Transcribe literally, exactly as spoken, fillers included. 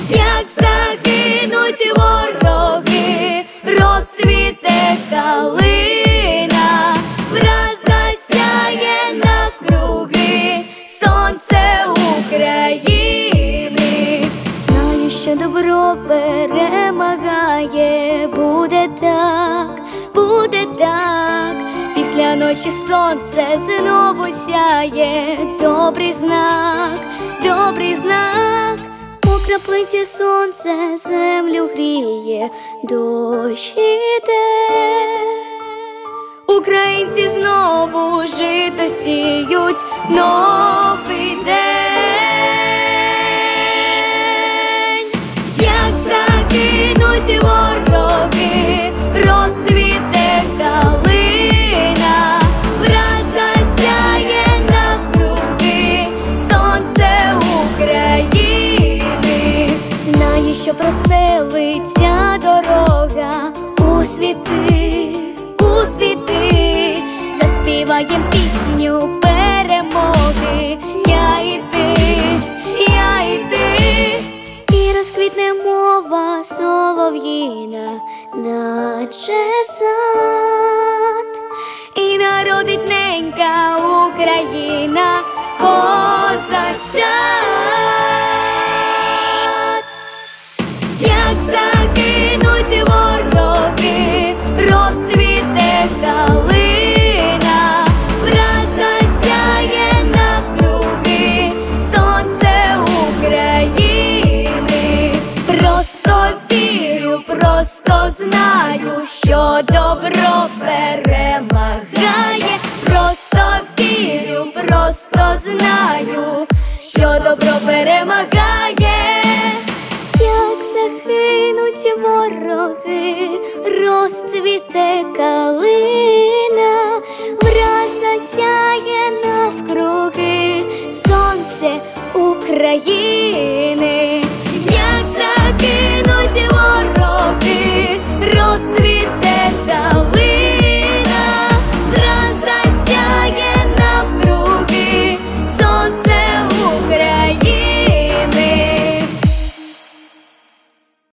як загинуть вороги, розцвіте калина, враз засяє навкруги сонце України. Знаю, що добро перемагає, буде так, буде так. Після ночі сонце знову сяє, добрий знак, добрий знак. У краплиці сонце землю гріє, дощ іде. Українці знову жито сіють, новий день. Як загинуть вороги, розцвіте калина, враз засяє навкруги сонце України. Знаю, що простелиться дорога у світи, у світи. Заспіваєм пісню перемоги. Я і ти, я і ти. І розквітне мова солов'їна, наче сад.